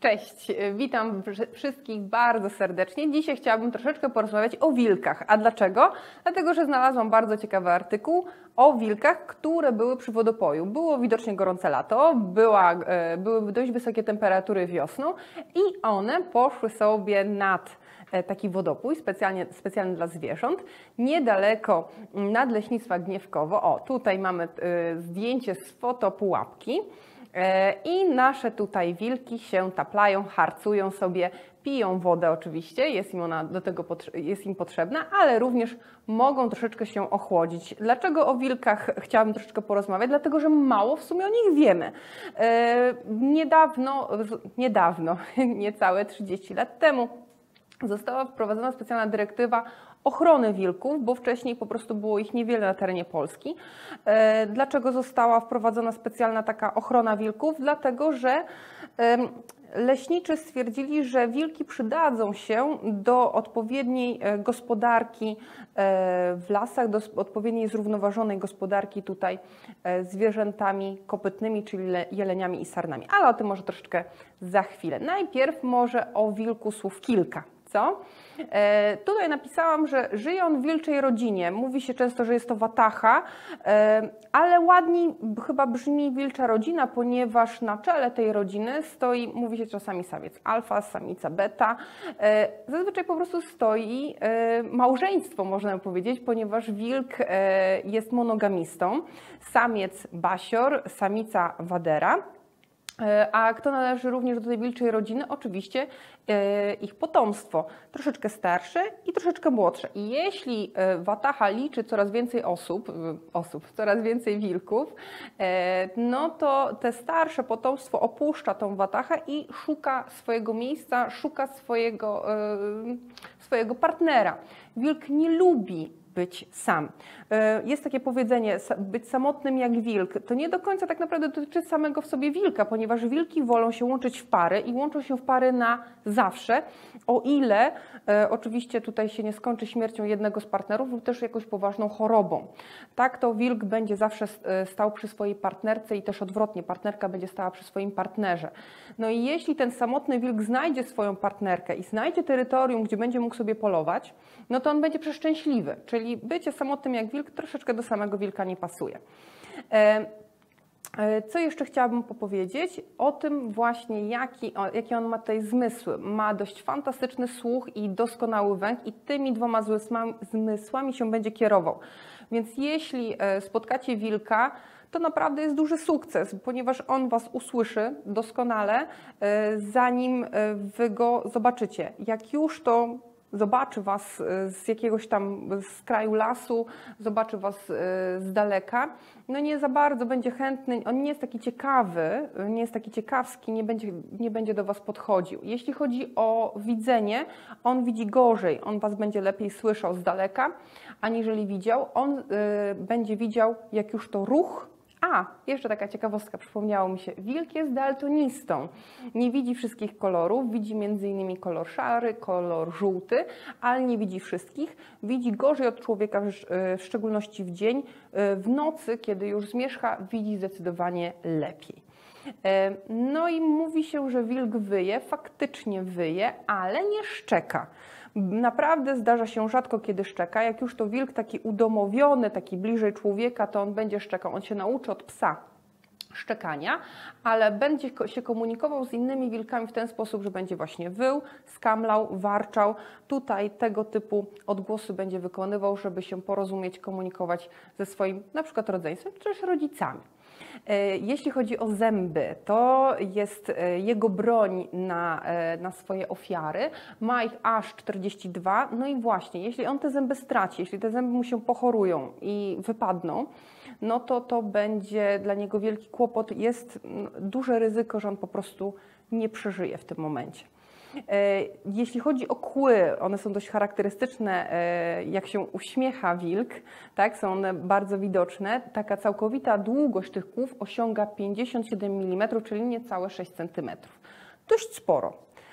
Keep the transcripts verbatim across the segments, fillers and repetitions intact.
Cześć, witam wszystkich bardzo serdecznie. Dzisiaj chciałabym troszeczkę porozmawiać o wilkach. A dlaczego? Dlatego, że znalazłam bardzo ciekawy artykuł o wilkach, które były przy wodopoju. Było widocznie gorące lato, była, były dość wysokie temperatury wiosną i one poszły sobie nad taki wodopój specjalnie, specjalny dla zwierząt, niedaleko Nadleśnictwa Gniewkowo. O, tutaj mamy zdjęcie z fotopułapki. I nasze tutaj wilki się taplają, harcują sobie, piją wodę oczywiście, jest im ona do tego jest im potrzebna, ale również mogą troszeczkę się ochłodzić. Dlaczego o wilkach chciałabym troszeczkę porozmawiać? Dlatego, że mało w sumie o nich wiemy. Niedawno, niedawno, niecałe trzydzieści lat temu została wprowadzona specjalna dyrektywa ochrony wilków, bo wcześniej po prostu było ich niewiele na terenie Polski. Dlaczego została wprowadzona specjalna taka ochrona wilków? Dlatego, że leśniczy stwierdzili, że wilki przydadzą się do odpowiedniej gospodarki w lasach, do odpowiedniej zrównoważonej gospodarki tutaj zwierzętami kopytnymi, czyli jeleniami i sarnami. Ale o tym może troszeczkę za chwilę. Najpierw może o wilku słów kilka. Co? E, tutaj napisałam, że żyje on w wilczej rodzinie. Mówi się często, że jest to watacha, e, ale ładniej chyba brzmi wilcza rodzina, ponieważ na czele tej rodziny stoi, mówi się czasami samiec alfa, samica beta. E, zazwyczaj po prostu stoi e, małżeństwo, można powiedzieć, ponieważ wilk e, jest monogamistą. Samiec basior, samica wadera. A kto należy również do tej wilczej rodziny? Oczywiście ich potomstwo, troszeczkę starsze i troszeczkę młodsze. I jeśli watacha liczy coraz więcej osób, osób, coraz więcej wilków, no to te starsze potomstwo opuszcza tą watachę i szuka swojego miejsca, szuka swojego, swojego partnera. Wilk nie lubi być sam. Jest takie powiedzenie, być samotnym jak wilk. To nie do końca tak naprawdę dotyczy samego w sobie wilka, ponieważ wilki wolą się łączyć w pary i łączą się w pary na zawsze, o ile e, oczywiście tutaj się nie skończy śmiercią jednego z partnerów lub też jakąś poważną chorobą. Tak to wilk będzie zawsze stał przy swojej partnerce i też odwrotnie, partnerka będzie stała przy swoim partnerze. No i jeśli ten samotny wilk znajdzie swoją partnerkę i znajdzie terytorium, gdzie będzie mógł sobie polować, no to on będzie przeszczęśliwy, czyli Czyli bycie samotnym jak wilk troszeczkę do samego wilka nie pasuje. Co jeszcze chciałabym powiedzieć? O tym właśnie, jaki, jakie on ma tutaj zmysły. Ma dość fantastyczny słuch i doskonały węch i tymi dwoma zmysłami się będzie kierował. Więc jeśli spotkacie wilka, to naprawdę jest duży sukces, ponieważ on Was usłyszy doskonale, zanim Wy go zobaczycie. Jak już to zobaczy Was z jakiegoś tam z kraju lasu, zobaczy Was z daleka, no nie za bardzo będzie chętny, on nie jest taki ciekawy, nie jest taki ciekawski, nie będzie, nie będzie do Was podchodził. Jeśli chodzi o widzenie, on widzi gorzej, on Was będzie lepiej słyszał z daleka, aniżeli widział. On y, będzie widział, jak już to ruch. A, jeszcze taka ciekawostka, przypomniało mi się, wilk jest daltonistą. Nie widzi wszystkich kolorów, widzi między innymi kolor szary, kolor żółty, ale nie widzi wszystkich. Widzi gorzej od człowieka, w szczególności w dzień. W nocy, kiedy już zmierzcha, widzi zdecydowanie lepiej. No i mówi się, że wilk wyje, faktycznie wyje, ale nie szczeka. Naprawdę zdarza się rzadko, kiedy szczeka. Jak już to wilk taki udomowiony, taki bliżej człowieka, to on będzie szczekał. On się nauczy od psa szczekania, ale będzie się komunikował z innymi wilkami w ten sposób, że będzie właśnie wył, skamlał, warczał. Tutaj tego typu odgłosy będzie wykonywał, żeby się porozumieć, komunikować ze swoim na przykład rodzeństwem, czy też rodzicami. Jeśli chodzi o zęby, to jest jego broń na, na swoje ofiary. Ma ich aż czterdzieści dwa. No i właśnie, jeśli on te zęby straci, jeśli te zęby mu się pochorują i wypadną, no to to będzie dla niego wielki kłopot. Jest duże ryzyko, że on po prostu nie przeżyje w tym momencie. Jeśli chodzi o kły, one są dość charakterystyczne, jak się uśmiecha wilk, tak, są one bardzo widoczne. Taka całkowita długość tych kłów osiąga pięćdziesiąt siedem milimetrów, czyli niecałe sześć centymetrów. Dość sporo.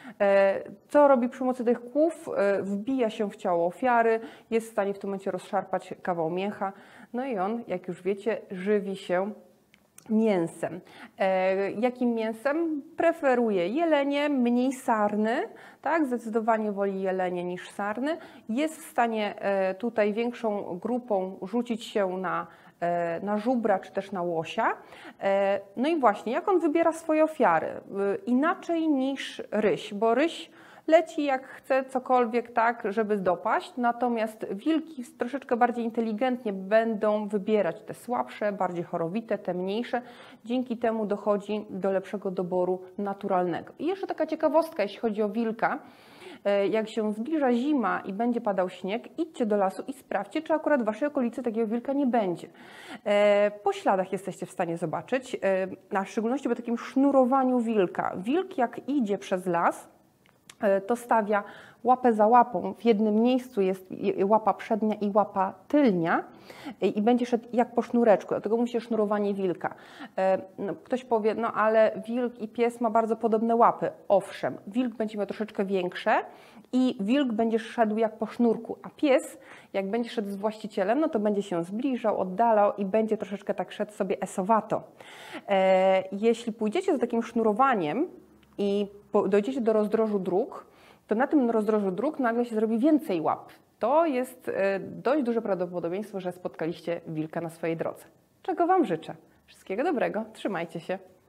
Co robi przy pomocy tych kłów? Wbija się w ciało ofiary, jest w stanie w tym momencie rozszarpać kawał mięcha, no i on, jak już wiecie, żywi się mięsem. E, jakim mięsem? Preferuje jelenie, mniej sarny, tak? Zdecydowanie woli jelenie niż sarny. Jest w stanie e, tutaj większą grupą rzucić się na, e, na żubra czy też na łosia. E, no i właśnie, jak on wybiera swoje ofiary? E, inaczej niż ryś, bo ryś leci jak chce cokolwiek, tak, żeby dopaść, natomiast wilki troszeczkę bardziej inteligentnie będą wybierać te słabsze, bardziej chorowite, te mniejsze. Dzięki temu dochodzi do lepszego doboru naturalnego. I jeszcze taka ciekawostka, jeśli chodzi o wilka. Jak się zbliża zima i będzie padał śnieg, idźcie do lasu i sprawdźcie, czy akurat w waszej okolicy takiego wilka nie będzie. Po śladach jesteście w stanie zobaczyć, a w szczególności po takim sznurowaniu wilka. Wilk jak idzie przez las, to stawia łapę za łapą. W jednym miejscu jest łapa przednia i łapa tylnia i będzie szedł jak po sznureczku. Dlatego musi sznurowanie wilka. No, ktoś powie, no ale wilk i pies ma bardzo podobne łapy. Owszem, wilk będzie miał troszeczkę większe i wilk będzie szedł jak po sznurku, a pies, jak będzie szedł z właścicielem, no to będzie się zbliżał, oddalał i będzie troszeczkę tak szedł sobie esowato. Jeśli pójdziecie za takim sznurowaniem, i dojdziecie do rozdrożu dróg, to na tym rozdrożu dróg nagle się zrobi więcej łap. To jest dość duże prawdopodobieństwo, że spotkaliście wilka na swojej drodze. Czego Wam życzę. Wszystkiego dobrego, trzymajcie się.